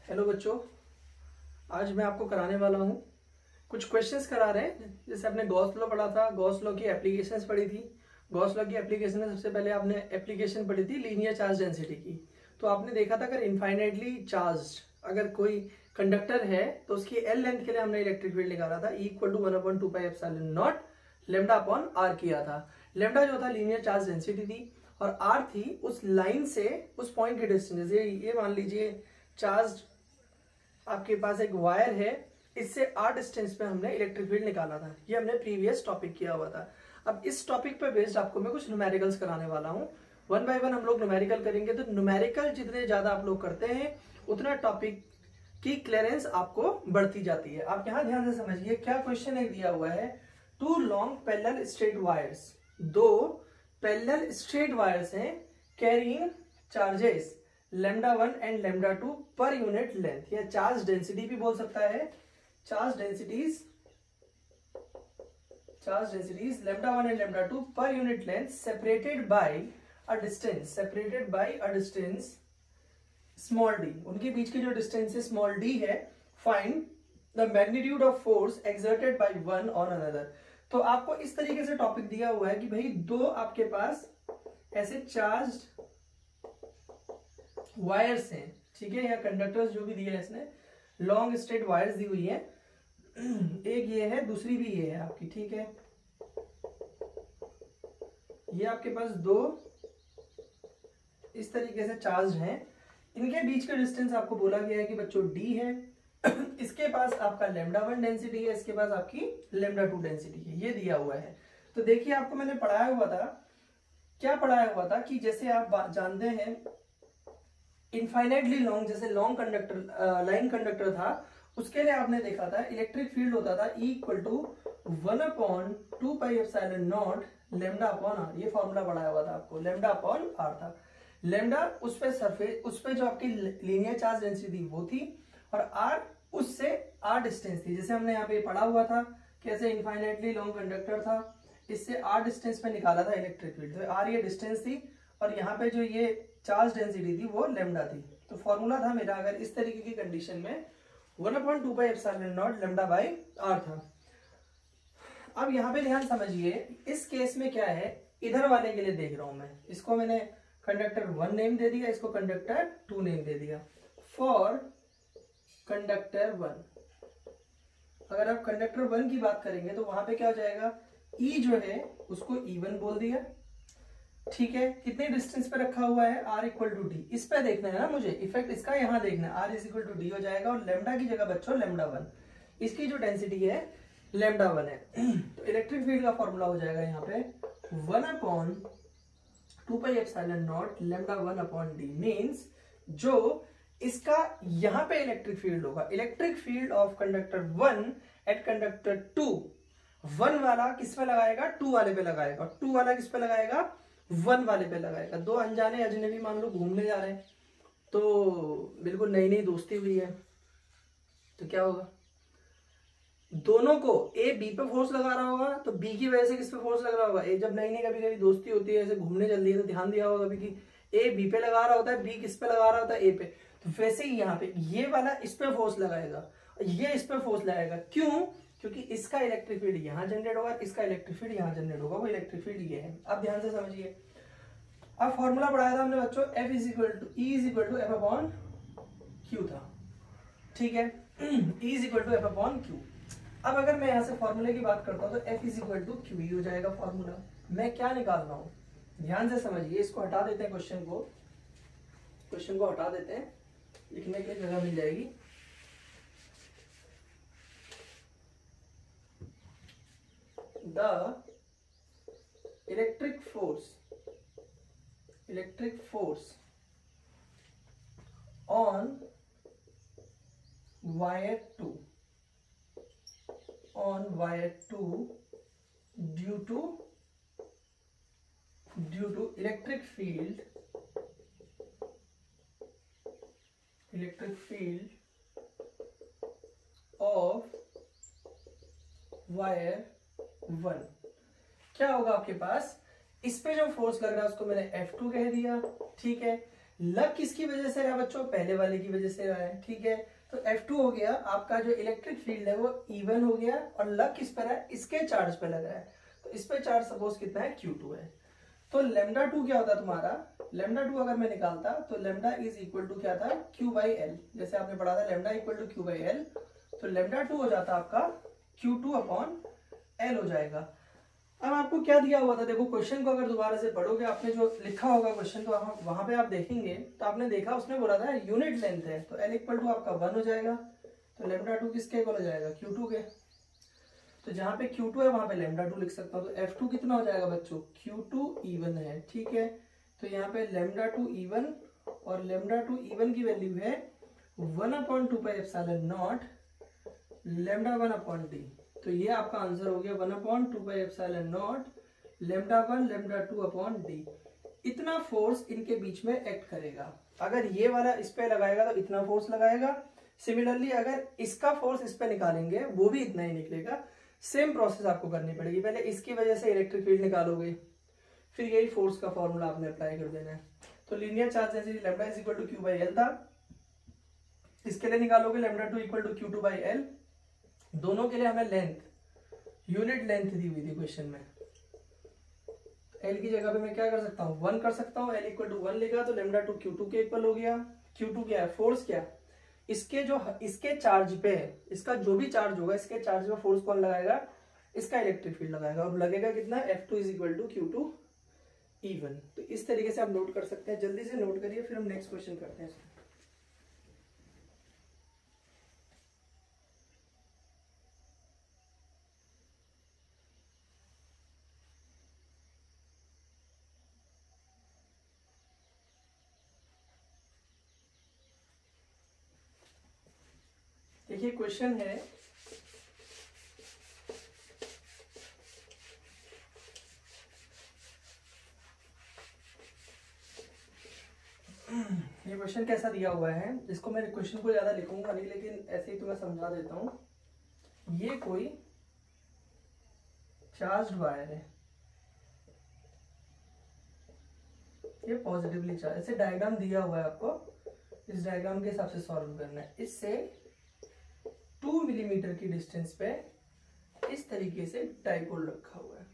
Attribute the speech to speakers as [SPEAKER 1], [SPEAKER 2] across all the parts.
[SPEAKER 1] Hello बच्चों, आज मैं आपको कराने वाला हूँ कुछ क्वेश्चंस करा रहे हैं। जैसे आपने गॉस लॉ पढ़ा था, गॉस लॉ की एप्लीकेशंस पढ़ी थी। गॉस लॉ की एप्लीकेशन में सबसे पहले आपने एप्लीकेशन पढ़ी थी लीनियर चार्ज डेंसिटी की। तो आपने देखा था अगर इनफाइनाइटली चार्ज अगर कोई कंडक्टर है तो उसकी एल लेंथ के लिए हमने इलेक्ट्रिक फील्ड निकाला था equal to 1/2πε0 lambda upon R किया था। लेमडा जो था लीनियर चार्ज डेंसिटी थी और आर थी उस लाइन से उस पॉइंट की डिस्टेंस। ये मान लीजिए चार्ज आपके पास एक वायर है, इससे आर डिस्टेंस पे हमने इलेक्ट्रिक फील्ड निकाला था। ये हमने प्रीवियस टॉपिक किया हुआ था। अब इस टॉपिक पे बेस्ड आपको मैं कुछ न्यूमेरिकल्स कराने वाला हूँ। 1 बाय 1 हम लोग न्यूमेरिकल करेंगे। तो न्यूमेरिकल जितने ज्यादा आप लोग करते हैं उतना टॉपिक की क्लियरेंस आपको बढ़ती जाती है। आप यहाँ ध्यान से समझिए, क्या क्वेश्चन एक दिया हुआ है, two long parallel straight wires, दो पैरेलल स्ट्रेट वायर्स हैं carrying charges λ1 and λ2 per unit length, या चार्ज डेंसिटी भी बोल सकता है। Charge densities λ1 and λ2 per unit length separated by a distance small D. उनके बीच की जो डिस्टेंस है स्मॉल डी है। Find the magnitude of force exerted by one on another. तो आपको इस तरीके से टॉपिक दिया हुआ है कि भाई दो आपके पास ऐसे चार्ज वायर्स हैं, ठीक है, या कंडक्टर्स जो भी दिए हैं इसने, लॉन्ग स्ट्रेट वायर्स दी हुई है। एक ये है, दूसरी भी ये है आपकी, ठीक है। ये आपके पास दो इस तरीके से चार्ज हैं। इनके बीच का डिस्टेंस आपको बोला गया है कि बच्चों डी है। इसके पास आपका λ1 डेंसिटी है, इसके पास आपकी λ2 डेंसिटी है, ये दिया हुआ है। तो देखिए आपको मैंने पढ़ाया हुआ था, क्या पढ़ाया हुआ था कि जैसे आप जानते हैं इनफाइनाइटली लॉन्ग, जैसे लॉन्ग कंडक्टर लाइन कंडक्टर था, उसके लिए आपने देखा था इलेक्ट्रिक फील्ड होता था equal to 1/2πε0 lambda upon R. ये फॉर्मूला पढ़ाया हुआ था आपको, लेमडा अपॉन आर था। लेमडा उस पे सरफेस, उस पे जो आपकी लीनियर चार्ज डेंसिटी थी वो थी, और आर उससे आर डिस्टेंस थी। जैसे हमने यहाँ पे पढ़ा हुआ था कैसे इनफाइनाइटली लॉन्ग कंडक्टर था, इससे आर डिस्टेंस पे निकाला था इलेक्ट्रिक फील्ड। तो आर ये डिस्टेंस थी और यहाँ पे जो ये चार्ज डेंसिटी थी वो लेमडा थी। तो फॉर्मूला था मेरा, अगर इस तरीके की कंडीशन में 1/2πε0 लेमडा बाई आर था। अब यहाँ पे ध्यान समझिए, इस केस में क्या है, इधर वाले के लिए देख रहा हूं मैं, इसको मैंने कंडक्टर 1 नेम दे दिया, इसको कंडक्टर 2 नेम दे दिया। फॉर कंडक्टर 1, अगर आप कंडक्टर 1 की बात करेंगे तो वहां पे क्या हो जाएगा, ई जो है उसको E1 बोल दिया, ठीक है। कितने डिस्टेंस पे रखा हुआ है, r इक्वल टू डी। इस पे देखना है ना मुझे, इफेक्ट इसका यहाँ देखना है, r is equal to D हो जाएगा, और लेमडा की जगह बच्चों λ1, इसकी जो डेंसिटी है λ1 है। तो इलेक्ट्रिक फील्ड का फॉर्मूला हो जाएगा यहाँ पे 1/2πε0 λ1/d मीन्स जो इसका यहाँ पे इलेक्ट्रिक फील्ड होगा, electric field of conductor 1 at conductor 2, 1 वाला किस पे लगाएगा, 2 वाले पे लगाएगा, 2 वाला किस पे लगाएगा, 1 वाले पे लगाएगा। दो अनजाने अजनबी मान लो घूमने जा रहे हैं, तो बिल्कुल नई नई दोस्ती हुई है, तो क्या होगा, दोनों को ए बी पे फोर्स लगा रहा होगा, तो बी की वजह से किस पे फोर्स लग रहा होगा, ए। जब नई नई कभी कभी दोस्ती होती है, ऐसे घूमने चल रही है, तो ध्यान दिया होगा कभी कि ए बी पे लगा रहा होता है, बी किस पे लगा रहा होता है, ए पे। तो वैसे ही यहाँ पे ये वाला इस पे फोर्स लगाएगा, ये इस पे फोर्स लगाएगा। क्यों? क्योंकि इसका इलेक्ट्रिक फील्ड यहाँ जनरेट होगा, इसका इलेक्ट्रिक फील्ड यहाँ जनरेट होगा, वो इलेक्ट्रिक फील्ड ये है। अब ध्यान से समझिए, अब फॉर्मूला पढ़ाया था हमने बच्चों, F is equal to E is equal to F upon Q था, ठीक है। E is equal to F upon Q। अब अगर मैं यहाँ से फॉर्मूले की बात करता हूँ तो F is equal to Q ही हो जाएगा फॉर्मूला। मैं क्या निकाल रहा हूँ, ध्यान से समझिए, इसको हटा देते हैं, क्वेश्चन को हटा देते हैं, लिखने की जगह मिल जाएगी। The electric force on wire 2 due to electric field of wire 1 क्या होगा आपके पास, इस पे जो फोर्स लग रहा है उसको मैंने F2 कह दिया, ठीक है। लग किसकी वजह से रहा बच्चों, पहले वाले की वजह से रहा है, ठीक है। तो F2 हो गया आपका जो इलेक्ट्रिक फील्ड है वो E1 हो गया, और लग किस पर है, इसके चार्ज पे लगा है, तो इस पे चार्ज सपोज कितना है, Q2 है। तो लेमडा 2 क्या होता है तुम्हारा, लेमडा 2 अगर मैं निकालता तो लेमडा इज इक्वल टू क्या था, Q/L, जैसे आपने पढ़ा था लेमडा इक्वल टू Q/L, तो लेमडा 2 हो जाता आपका Q2/L हो जाएगा। अब आपको क्या दिया हुआ था, देखो क्वेश्चन को अगर दोबारा से पढ़ोगे, आपने जो लिखा होगा क्वेश्चन को वहां पे आप देखेंगे तो आपने देखा उसने बोला था यूनिट लेंथ है, तो L इक्वल टू आपका 1 हो जाएगा, तो लेमडा 2 किसके इक्वल हो जाएगा, Q2 के। तो जहां पे Q2 है वहां पे लेमडा 2 लिख सकता हूं, तो F2 कितना हो जाएगा बच्चों, Q2 E1 है, ठीक है। तो यहाँ पे लेमडा 2 E1 और लेमडा 2 E1 की वैल्यू है 1/2πε0 लेमडा 1/d, तो ये आपका आंसर हो गया 1/2πε0 लेमडा 1 लेमडा 2/d। इतना फोर्स इनके बीच में एक्ट करेगा, अगर ये वाला इस पे लगाएगा तो इतना फोर्स लगाएगा, सिमिलरली अगर इसका फोर्स इस पे निकालेंगे वो भी इतना ही निकलेगा। सेम प्रोसेस आपको करनी पड़ेगी, पहले इसकी वजह से इलेक्ट्रिक फील्ड निकालोगे, फिर यही फोर्स का फॉर्मूला आपने अप्लाई कर देना है। तो linear charge density lambda is equal to Q/L था, इसके लिए निकालोगे लेमडा 2 इक्वल टू Q2/L। दोनों के लिए हमें लेंथ, यूनिट लेंथ दी हुई थी क्वेश्चन में, L की जगह पे मैं क्या कर सकता हूँ, 1 कर सकता हूँ, L इक्वल टू 1 लिखा तो लेमडा 2 Q2 के इक्वल हो गया। Q2 क्या है, फोर्स क्या, इसके चार्ज पे, इसका जो भी चार्ज होगा इसके चार्ज पे फोर्स कौन लगाएगा, इसका इलेक्ट्रिक फील्ड लगाएगा, और लगेगा कितना, F2 is equal to Q2 E1। तो इस तरीके से आप नोट कर सकते हैं, जल्दी से नोट करिए, फिर हम नेक्स्ट क्वेश्चन करते हैं। देखिए क्वेश्चन है, ये क्वेश्चन कैसा दिया हुआ है, इसको मैं क्वेश्चन को ज्यादा लिखूंगा नहीं, लेकिन ऐसे ही तो मैं समझा देता हूं। ये कोई चार्ज्ड वायर है, ये पॉजिटिवली चार्ज, ऐसे डायग्राम दिया हुआ है आपको, इस डायग्राम के हिसाब से सॉल्व करना है। इससे 2 मिलीमीटर की डिस्टेंस पे इस तरीके से डाइपोल रखा हुआ है,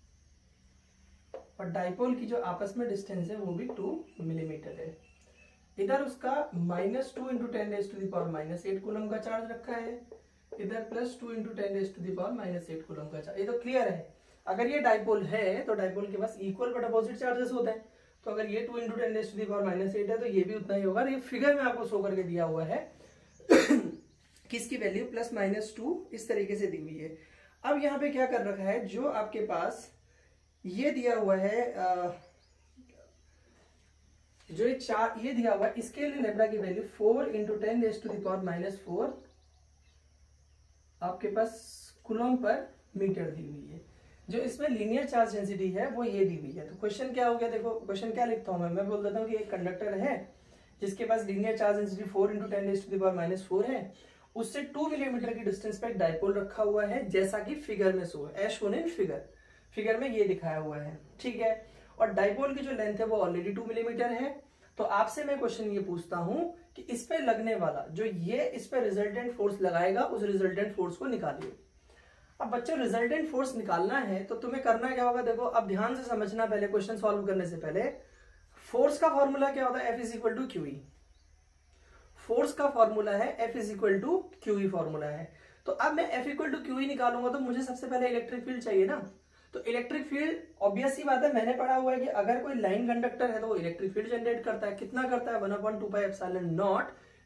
[SPEAKER 1] और डाइपोल की जो आपस में डिस्टेंस है वो भी 2 मिलीमीटर है। इधर उसका -2 × 10⁻⁻8 कूलम का चार्ज रखा है, इधर +2 × 10⁻⁻8 कूलम का चार्ज। ये तो क्लियर है, अगर ये डाइपोल है तो डाइपोल के पास इक्वल बट अपोजिट चार्जेस होते हैं, तो अगर ये 2 × 10⁻⁸ है तो ये भी उतना ही होगा। ये फिगर में आपको शो करके दिया हुआ है किसकी वैल्यू +-2 इस तरीके से दी हुई है। अब यहाँ पे क्या कर रखा है, जो आपके पास ये दिया हुआ है, जो ये दिया हुआ है, इसके लिए लेमडा की वैल्यू 4 × 10⁻⁻4 आपके पास कूलम पर मीटर दी हुई है। जो इसमें लीनियर चार्ज डेंसिटी है वो ये दी हुई है। तो क्वेश्चन क्या हो गया, देखो क्वेश्चन क्या लिखता हूं मैं बोल देता हूँ कि एक कंडक्टर है जिसके पास लीनियर चार्ज डेंसिटी 4 × 10⁻⁴ है, उससे 2 मिलीमीटर की डिस्टेंस पे एक डाइपोल रखा हुआ है, जैसा कि फिगर में शो है, एज शोन इन फिगर में ये दिखाया हुआ है, ठीक है। और डाइपोल की जो लेंथ है वो ऑलरेडी 2 मिलीमीटर है। तो आपसे मैं क्वेश्चन ये पूछता हूं कि इस पे लगने वाला जो ये इस पे रिजल्टेंट फोर्स लगाएगा, उस रिजल्टेंट फोर्स को निकालिए। अब बच्चों रिजल्टेंट फोर्स निकालना है तो तुम्हें करना क्या होगा, देखो अब ध्यान से समझना, पहले क्वेश्चन सॉल्व करने से पहले फोर्स का फॉर्मूला क्या होता है, F = QE। फोर्स का फॉर्मूला है F = QE फॉर्मूला है। तो अब मैं F = QE निकालूंगा तो मुझे सबसे पहले इलेक्ट्रिक फील्ड चाहिए ना। तो इलेक्ट्रिक फील्ड ऑब्वियस सी बात है, मैंने पढ़ा हुआ है कि अगर कोई लाइन कंडक्टर है तो वो इलेक्ट्रिक फील्ड जनरेट करता है। कितना करता है, 1/2πε0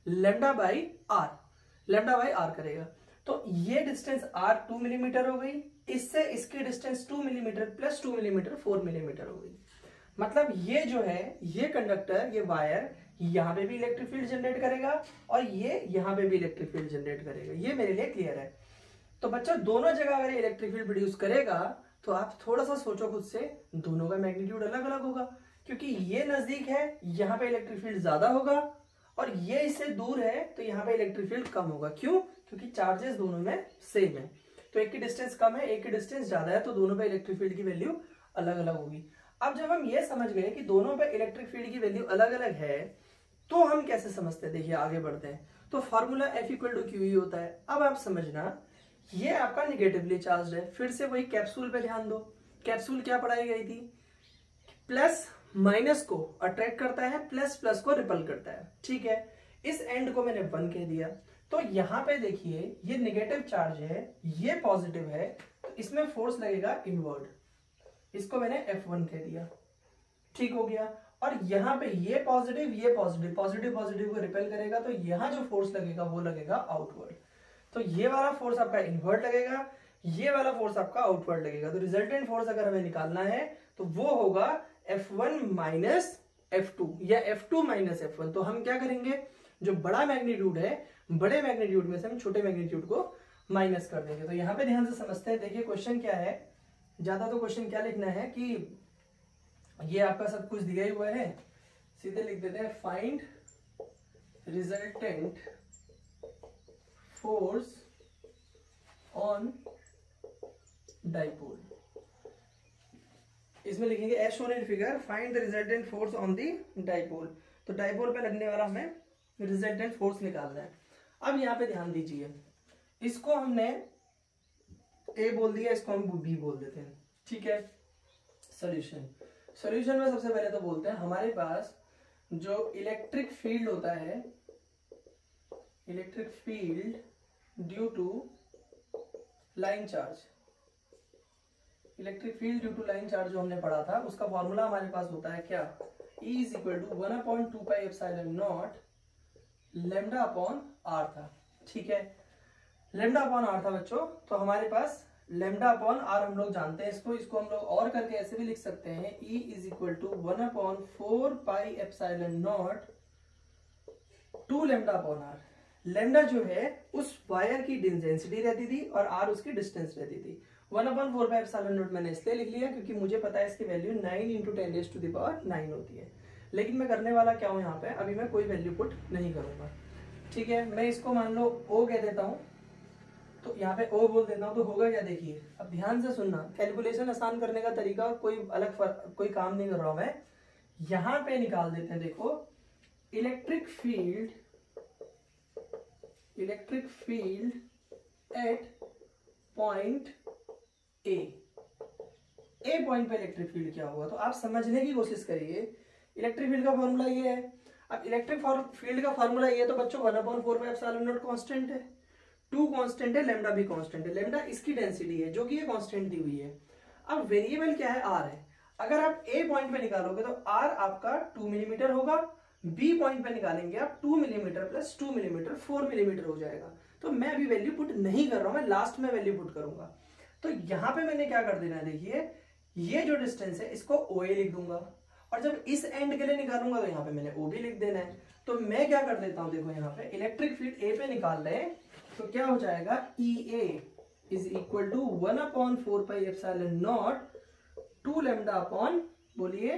[SPEAKER 1] λ/r करेगा। तो ये डिस्टेंस r 2 मिलीमीटर हो गई, इससे इसकी distance 2 millimetre plus 2 millimetre 4 millimetre हो गई। मतलब ये जो है, ये कंडक्टर, ये वायर यहाँ पे भी इलेक्ट्रिक फील्ड जनरेट करेगा और ये यहाँ पे भी इलेक्ट्रिक फील्ड जनरेट करेगा। ये मेरे लिए क्लियर है। तो बच्चों दोनों जगह अगर इलेक्ट्रिक फील्ड प्रोड्यूस करेगा तो आप थोड़ा सा सोचो खुद से, दोनों का मैग्नीट्यूड अलग अलग होगा, क्योंकि ये नजदीक है, यहाँ पे इलेक्ट्रिक फील्ड ज्यादा होगा, और ये इससे दूर है तो यहाँ पे इलेक्ट्रिक फील्ड कम होगा। क्यों? क्योंकि चार्जेस दोनों में सेम है। तो एक की डिस्टेंस कम है, एक की डिस्टेंस ज्यादा है, तो दोनों पे इलेक्ट्रिक फील्ड की वैल्यू अलग अलग होगी। अब जब हम ये समझ गए कि दोनों पे इलेक्ट्रिक फील्ड की वैल्यू अलग अलग है, तो हम कैसे समझते हैं, देखिए आगे बढ़ते हैं। तो formula F equal to Q होता है। अब आप समझना, ये आपका निगेटिवली चार्ज है। फिर से वही कैप्सूल पे ध्यान दो। कैप्सूल क्या पढ़ाई गई थी, प्लस माइनस को अट्रैक्ट करता है, प्लस प्लस को रिपल करता है, ठीक है। इस एंड को मैंने 1 कह दिया। तो यहां पे देखिए ये नेगेटिव चार्ज है, ये पॉजिटिव है, तो इसमें फोर्स लगेगा इनवर्ड, इसको मैंने F1 कह दिया, ठीक हो गया। और यहाँ पे ये पॉजिटिव पॉजिटिव पॉजिटिव को रिपेल करेगा, तो यहाँ जो फोर्स लगेगा वो लगेगा आउटवर्ड। तो ये वाला फोर्स आपका इनवर्ड लगेगा, ये वाला फोर्स आपका आउटवर्ड लगेगा। तो रिजल्टेंट फोर्स अगर हमें निकालना है तो वो होगा F1 माइनस F2 या F2 माइनस F1। तो हम क्या करेंगे, जो बड़ा मैग्नीट्यूड है, बड़े मैग्नीट्यूड में से हम छोटे मैग्नीट्यूड को माइनस कर देंगे। तो यहाँ पे ध्यान से समझते हैं। देखिए क्वेश्चन क्या है, ज्यादा तो क्वेश्चन क्या लिखना है कि ये आपका सब कुछ दिया ही हुआ है, सीधे लिख देते हैं find resultant force on dipole. इसमें लिखेंगे as shown in figure find the resultant force on the dipole. तो डाइपोल पे लगने वाला हमें रिजल्टेंट फोर्स निकालना है। अब यहाँ पे ध्यान दीजिए, इसको हमने ए बोल दिया, इसको हम बी बोल देते हैं, ठीक है। सॉल्यूशन में सबसे पहले तो बोलते हैं हमारे पास जो इलेक्ट्रिक फील्ड होता है, electric field due to line charge, electric field due to line charge जो हमने पढ़ा था, उसका फॉर्मूला हमारे पास होता है क्या, E is equal to 1/2 pi epsilon naught lambda upon R था, ठीक है। लैम्डा अपॉन आर था बच्चों। तो हमारे पास लैम्डा अपॉन आर हम लोग जानते हैं, इसको हम लोग और करके ऐसे भी लिख सकते हैं, E is equal to 1/4 pi epsilon naught 2 lambda upon R. Lambda जो है उस वायर की डेंसिटी रहती थी और आर उसकी डिस्टेंस रहती थी। 1/4 पाई एप्सिलॉन नॉट मैंने इसलिए लिख लिया क्योंकि मुझे पता है इसकी वैल्यू 9 × 10⁹ होती है। लेकिन मैं करने वाला क्या हूं यहाँ पे, अभी मैं कोई वैल्यू पुट नहीं करूंगा, ठीक है। मैं इसको मान लो O कह देता हूं, तो यहाँ पे O बोल देता हूं, तो होगा क्या देखिए। अब ध्यान से सुनना, कैलकुलेशन आसान करने का तरीका और कोई अलग कोई काम नहीं कर रहा हूं मैं। यहां पे निकाल देते हैं, देखो electric field at point A point पे इलेक्ट्रिक फील्ड क्या होगा, तो आप समझने की कोशिश करिए। इलेक्ट्रिक फील्ड का फॉर्मूला ये है। अब इलेक्ट्रिक फील्ड का फॉर्मूला ये तो बच्चों 1/4 पाई एप्सिलॉन नॉट कांस्टेंट है, 2 कांस्टेंट है, लैम्डा भी कांस्टेंट है। लैम्डा इसकी डेंसिटी है जो कि ये कांस्टेंट दी हुई है। अब वेरिएबल क्या है, आर है। अगर आप ए पॉइंट पे निकालोगे तो आर आपका 2 मिलीमीटर होगा, बी पॉइंट पे निकालेंगे आप 2 मिलीमीटर प्लस 2 मिलीमीटर 4 मिलीमीटर हो जाएगा। तो मैं अभी वैल्यू पुट नहीं कर रहा हूं, मैं लास्ट में वैल्यू पुट करूंगा। तो यहां पे मैंने क्या कर देना है, देखिए ये जो डिस्टेंस है इसको OA लिख दूंगा, और जब इस एंड के लिए निकालूंगा तो यहाँ पे मैंने OB लिख देना है। तो मैं क्या कर देता हूं, देखो यहाँ पे इलेक्ट्रिक फील्ड ए पे निकाल रहे हैं, तो क्या हो जाएगा, EA is equal to 1/4 pi epsilon naught 2 lambda upon, बोलिए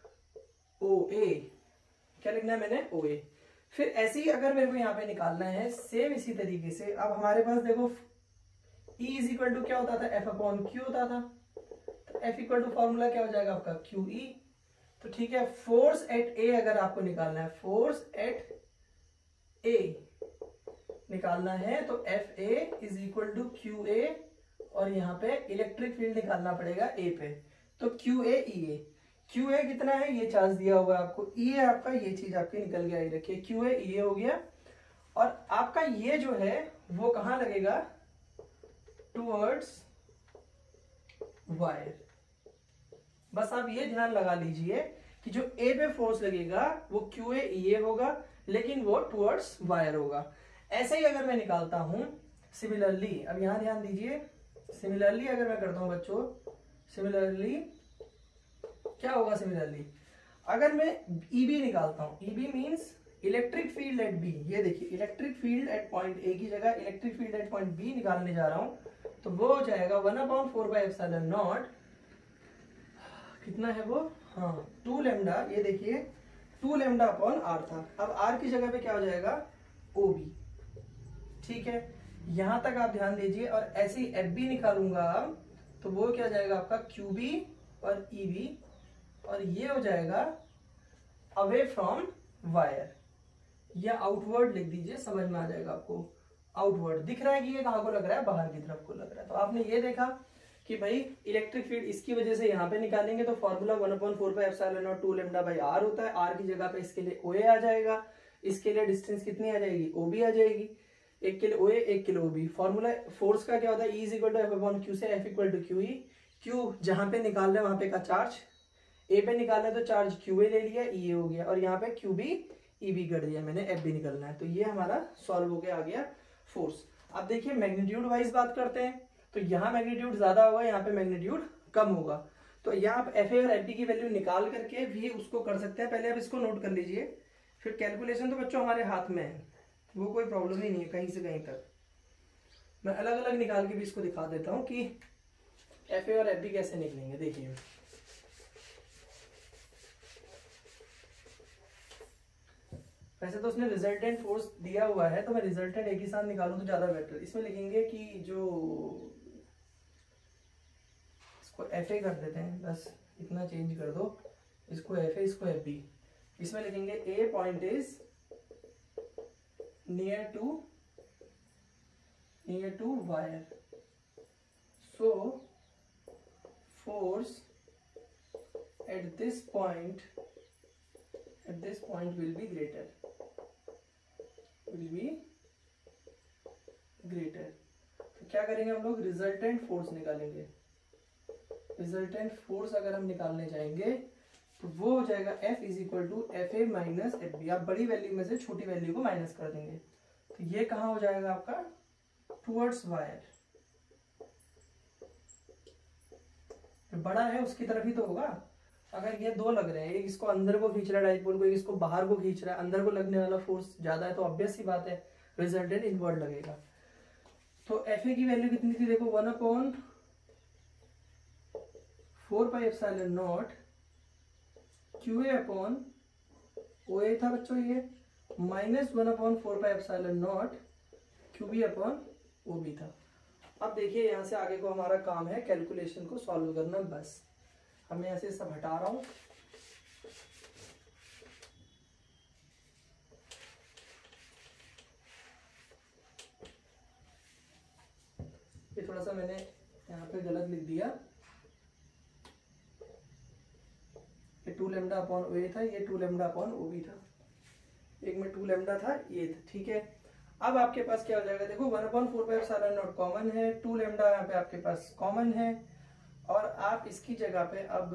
[SPEAKER 1] OA। क्या लिखना है मैंने, OA। फिर ऐसे ही अगर मेरे को यहाँ पे निकालना है सेम इसी तरीके से, अब हमारे पास देखो E इज इक्वल टू क्या होता था, F/Q होता था। तो F इक्वल टू फॉर्मूला क्या हो जाएगा आपका, QE। तो ठीक है, फोर्स एट ए अगर आपको निकालना है, फोर्स एट ए निकालना है, तो FA is equal to QA, और यहाँ पे इलेक्ट्रिक फील्ड निकालना पड़ेगा ए पे, तो QA EA। QA कितना है, ये चार्ज दिया हुआ है आपको, EA आपका ये चीज आपकी निकल गया, रखिए QA EA हो गया। और आपका ये जो है वो कहां लगेगा, टुवर्ड्स वायर। बस आप ये ध्यान लगा लीजिए कि जो ए पे फोर्स लगेगा वो QA EA होगा, लेकिन वो टुवर्ड्स वायर होगा। ऐसे ही अगर मैं निकालता हूं सिमिलरली, अब यहां ध्यान दीजिए, सिमिलरली अगर मैं करता हूं बच्चों, सिमिलरली क्या होगा, सिमिलरली अगर मैं EB निकालता हूं, EB means electric field at B. ये देखिए electric field at point A की जगह electric field at point B निकालने जा रहा हूं, तो वो हो जाएगा 1/4 पाई एप्सिलॉन नॉट, कितना है वो, हाँ 2 लैम्डा, ये देखिए 2 लैम्डा अपॉन आर था। अब आर की जगह पे क्या हो जाएगा, OB, ठीक है। यहां तक आप ध्यान दीजिए। और ऐसे ही FB निकालूंगा अब, तो वो क्या हो जाएगा आपका QB और EB और ये हो जाएगा अवे फ्रॉम वायर, या आउटवर्ड लिख दीजिए, समझ में आ जाएगा आपको। आउटवर्ड दिख रहा है कि ये कहाँ को लग रहा है, बाहर की तरफ को लग रहा है। तो आपने ये देखा कि भाई इलेक्ट्रिक फील्ड इसकी वजह से यहाँ पे निकालेंगे तो फॉर्मूला 1/4πε02 λ/r होता है। r की जगह पे इसके लिए OA आ जाएगा, इसके लिए डिस्टेंस कितनी आ जाएगी, OB आ जाएगी। एक के लिए OA, एक के लिए OB। फॉर्मूला फोर्स का क्या होता है, E = F/Q से F = QE। Q जहां पे निकाल रहे हैं वहां पे का चार्ज, A पे निकालना है तो चार्ज QA ले लिया, EA हो गया, और यहाँ पे QB EB कर दिया मैंने, F भी निकलना है। तो ये हमारा सॉल्व हो गया, आ गया फोर्स। अब देखिए मैग्नीट्यूड वाइज बात करते हैं, तो यहाँ मैग्नीट्यूड ज्यादा होगा, यहाँ पे मैग्नीट्यूड कम होगा। तो यहाँ आप FA और FB की वैल्यू निकाल करके भी उसको कर सकते हैं। पहले आप इसको नोट कर लीजिए, फिर कैलकुलेशन तो बच्चों हमारे हाथ में है, वो कोई प्रॉब्लम ही नहीं है कहीं से कहीं तक। मैं अलग अलग निकाल के भी इसको दिखा देता हूँ कि FA और FB कैसे निकलेंगे। देखिए वैसे तो उसने रिजल्टेंट फोर्स दिया हुआ है, तो मैं रिजल्टेंट एक ही साथ निकालूं तो ज्यादा बेटर। इसमें लिखेंगे कि जो इसको FA कर देते हैं, बस इतना चेंज कर दो, इसको FA इसको FB। इसमें लिखेंगे A point is near to wire, so force at this point will be greater, तो क्या करेंगे हम लोग, रिजल्टेंट फोर्स निकालेंगे। रिजल्टेंट फोर्स अगर हम निकालने जाएंगे तो वो हो जाएगा F = FA - FB। आप बड़ी वैल्यू में से छोटी वैल्यू को माइनस कर देंगे, तो ये कहाँ हो जाएगा आपका, टुवर्ड्स वायर। जो बड़ा है उसकी तरफ ही तो होगा। अगर ये दो लग रहे हैं, एक इसको अंदर को खींच रहा है डाइपोल को, एक इसको बाहर को खींच रहा है, अंदर को लगने वाला फोर्स ज्यादा है, तो ऑब्वियस सी बात है रिजल्टेंट इनवर्ड लगेगा। तो FA की वैल्यू कितनी थी, देखो 1/4πε0 QA/OA था बच्चों ये, -1/4πε0 QB/OB था। अब देखिए यहाँ से आगे को हमारा काम है कैलकुलेशन को सॉल्व करना, बस। अब मैं ऐसे सब हटा रहा हूं, ये थोड़ा सा मैंने यहाँ पे गलत लिख दिया, ये 2 λ/OA था, ये 2 λ/OB था, एक में 2 λ था, ये था, ठीक है। अब आपके पास क्या हो जाएगा, देखो 1/4πε0 कॉमन है, 2 λ यहाँ पे आपके पास कॉमन है, और आप इसकी जगह पे, अब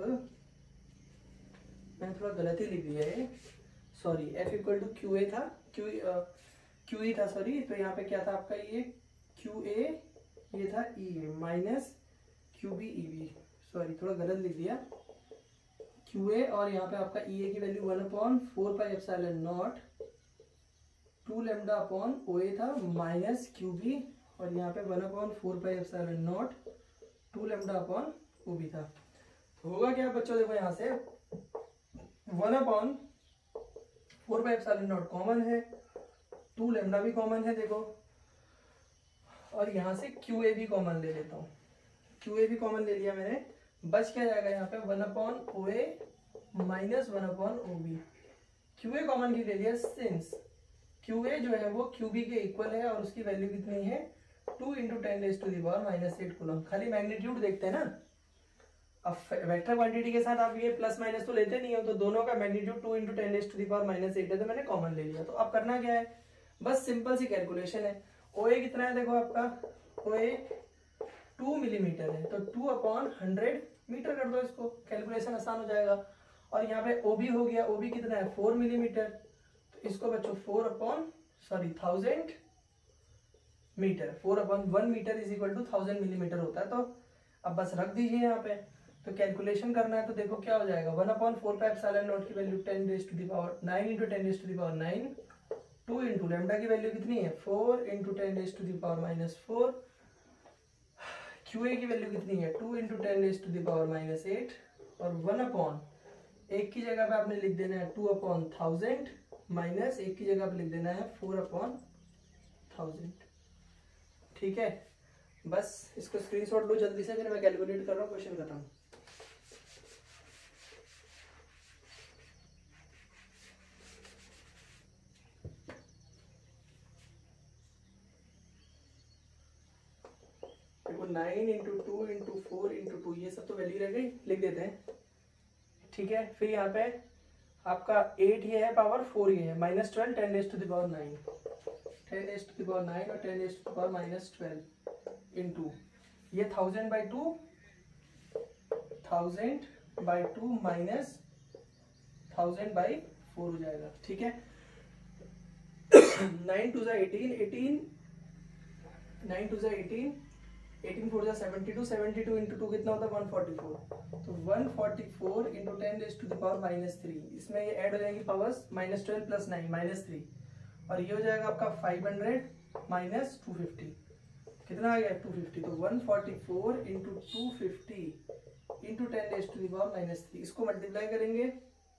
[SPEAKER 1] मैंने थोड़ा गलत ही लिख दिया है, सॉरी, F = QA था, QE था, सॉरी। तो यहाँ पे क्या था आपका, ये QA, ये था EA minus QB EB, sorry थोड़ा गलत लिख दिया, QA, और यहाँ पे आपका EA की वैल्यू 1/4πε0 2 λ/OA था माइनस QB, और यहाँ पे 1/4πε0 2 λ/OB था। तो होगा क्या बच्चों, देखो यहाँ से 1/4πε0 कॉमन है, 2 λ भी कॉमन है, देखो, और यहाँ से QA भी कॉमन ले लेता हूँ, QA भी कॉमन ले लिया मैंने, बच क्या जाएगा यहाँ पे 1/OA - 1/OB। QA कॉमन की ले लिया, सिंस QA जो है वो QB के इक्वल है, और उसकी वैल्यू कितनी है 2 × 10⁻⁸ कूलम। खाली मैग्नीट्यूड देखते हैं ना, अब वेक्टर क्वांटिटी के साथ आप ये प्लस माइनस तो लेते नहीं हो, तो दोनों का मैग्नीट्यूड 2 × 10⁻⁸ है, तो मैंने कॉमन ले लिया। तो अब करना क्या है, बस सिंपल सी कैलकुलेशन है। OA कितना है, देखो आपका OA 2 मिलीमीटर है, तो 2/100 मीटर कर दो, इसको कैलकुलेशन आसान हो जाएगा। और यहाँ पे OB हो गया, OB कितना है 4 मिलीमीटर, तो इसको बच्चों 1000 मीटर, 4/1 मीटर = 1000 मिलीमीटर होता है। तो अब बस रख दीजिए यहाँ पे, तो कैलकुलेशन करना है, तो देखो क्या हो जाएगा, 1/4πε0 की वैल्यू 10⁻⁹ × 10⁻⁹, 2 × λ की वैल्यू कितनी है 4 × 10⁻⁴, QA की वैल्यू कितनी है 2 × 10⁻⁸, और 1/, एक की जगह पे आपने लिख देना है 2/1000 माइनस एक की जगह पे लिख देना है 4/1000, ठीक है। बस इसको स्क्रीनशॉट लो जल्दी से, फिर मैं कैलकुलेट कर रहा हूँ, क्वेश्चन खत्म। 9 इंटू 2 इंटू 4 इंटू 2, ये सब तो वैल्यू रह गई, लिख देते हैं। ठीक है, फिर यहाँ पे आपका 8 ये है पावर, 4 ये है, -12 10 raise to the power 9, 10 raise to the power 9 और 10 raise to the power -12 into ये 1000/2, 1000/2 माइनस 1000/4 हो जाएगा। ठीक है, 9 2 18, 18 9 2 18, 18 4 72, 72 इंटू 2 कितना होता है 144, तो 144 into 10 raise to the power -3, इसमें ये ऐड हो जाएंगी पावर्स, -12 + 9 -3, और ये हो जाएगा आपका 500 माइनस 250, कितना आ गया 250, तो 144 into 250 into 10 raise to the power -3, इसको मल्टीप्लाई करेंगे,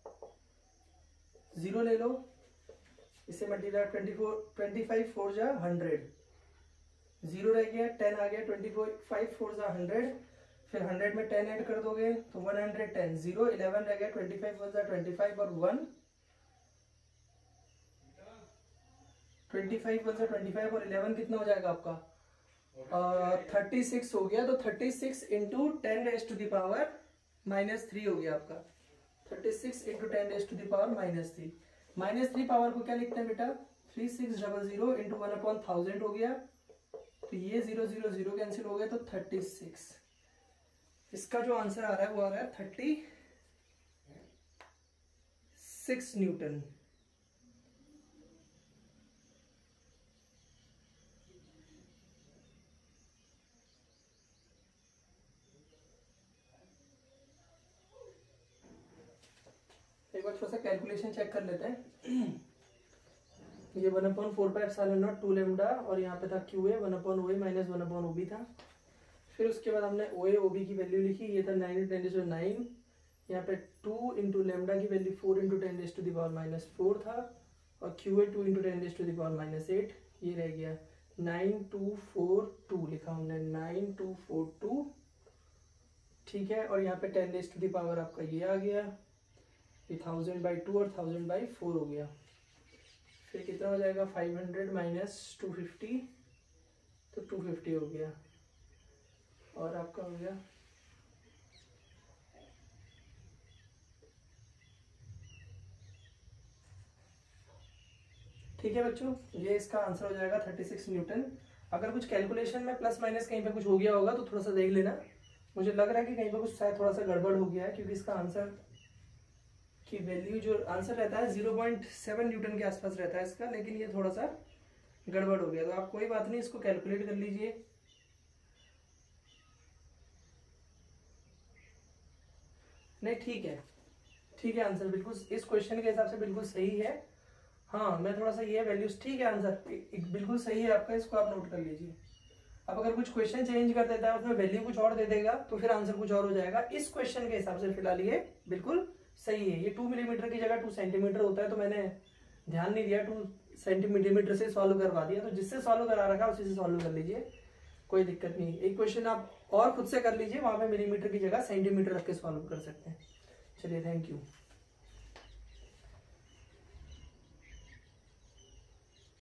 [SPEAKER 1] 0 ले लो, इससे मल्टीप्लाई 25 4 जा 100, 0 रह गया, 10 आ गया, 25 4 जा 100, फिर 100 में 10 ऐड कर दोगे तो 110, 0 11 रह गया, 25 1 जा 25 और 1 25 1 जा 25 और 11 कितना हो जाएगा आपका 36 हो गया, तो 36 into 10 raise to the power -3 हो गया आपका, 36 into 10 raise to the power -3, -3 power को क्या लिखते हैं बेटा 3600 इंटू 1/1000 हो गया, तो ये 0 0 0 कैंसिल हो गया, तो 36, इसका जो आंसर आ रहा है वो आ रहा है 36 न्यूटन। एक बार थोड़ा सा कैलकुलेशन चेक कर लेते हैं। ये 1/4πε0 2 लैम्डा और यहाँ पे था QA 1/OA माइनस 1/OB था। फिर उसके बाद हमने OA OB की वैल्यू लिखी, ये था 9 × 10⁹, यहाँ पे 2 इंटू लैम्डा की value 4 into 10 to the power -4 था, और QA 2 into 10 to the power -8, ये रह गया 9242 लिखा हमने, 9242। ठीक है, और यहाँ पे 10 टू द पावर आपका ये आ गया, ये 1000/2 और 1000/4 हो गया, फिर कितना हो जाएगा 500 माइनस 250, तो 250 हो गया, और आपका हो गया ठीक है बच्चों, ये इसका आंसर हो जाएगा 36 न्यूटन। अगर कुछ कैलकुलेशन में प्लस माइनस कहीं पे कुछ हो गया होगा तो थोड़ा सा देख लेना, मुझे लग रहा है कि कहीं पे कुछ शायद थोड़ा सा गड़बड़ हो गया है, क्योंकि इसका आंसर की वैल्यू जो आंसर रहता है 0.7 न्यूटन के आसपास रहता है इसका, लेकिन ये थोड़ा सा गड़बड़ हो गया, तो आप कोई बात नहीं, इसको कैलकुलेट कर लीजिए। नहीं ठीक है, आंसर बिल्कुल इस क्वेश्चन के हिसाब से बिल्कुल सही है। हाँ, मैं थोड़ा सा ये वैल्यूज, ठीक है, आंसर बिल्कुल सही है आपका, इसको आप नोट कर लीजिए। अब अगर कुछ क्वेश्चन चेंज कर देता है, उसमें वैल्यू कुछ और दे देगा, तो फिर आंसर कुछ और हो जाएगा। इस क्वेश्चन के हिसाब से फिलहाल ये बिल्कुल सही है। ये 2 मिलीमीटर की जगह 2 सेंटीमीटर होता है, तो मैंने ध्यान नहीं दिया, 2 सेंटीमीटर से सॉल्व करवा दिया, तो जिससे सॉल्व करा रखा उसी से सॉल्व कर लीजिए, कोई दिक्कत नहीं। एक क्वेश्चन आप और खुद से कर लीजिए, वहां पे मिलीमीटर की जगह सेंटीमीटर रख के सॉल्व कर सकते हैं। चलिए, थैंक यू।